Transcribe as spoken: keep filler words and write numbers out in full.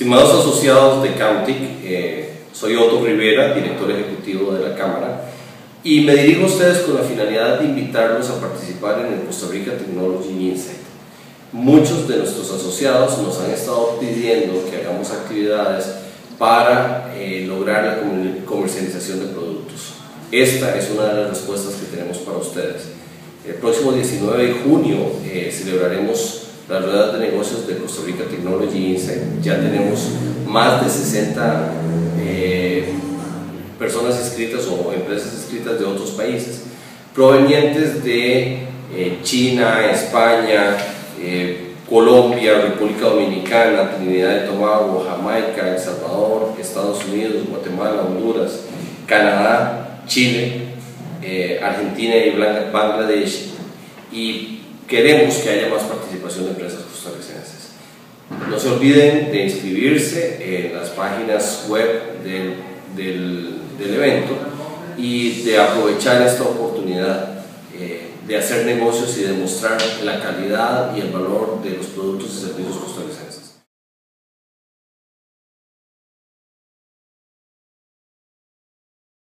Estimados asociados de Camtic, eh, soy Otto Rivera, director ejecutivo de la Cámara, y me dirijo a ustedes con la finalidad de invitarlos a participar en el Costa Rica Technology Insight. Muchos de nuestros asociados nos han estado pidiendo que hagamos actividades para eh, lograr la comercialización de productos. Esta es una de las respuestas que tenemos para ustedes. El próximo diecinueve de junio eh, celebraremos las ruedas de negocios de Costa Rica Technology Insight. Ya tenemos más de sesenta eh, personas inscritas o empresas inscritas de otros países, provenientes de eh, China, España, eh, Colombia, República Dominicana, Trinidad y Tobago, Jamaica, El Salvador, Estados Unidos, Guatemala, Honduras, Canadá, Chile, eh, Argentina y Bangladesh, y queremos que haya más participación de empresas costarricenses. No se olviden de inscribirse en las páginas web del, del, del evento y de aprovechar esta oportunidad eh, de hacer negocios y demostrar la calidad y el valor de los productos y servicios costarricenses.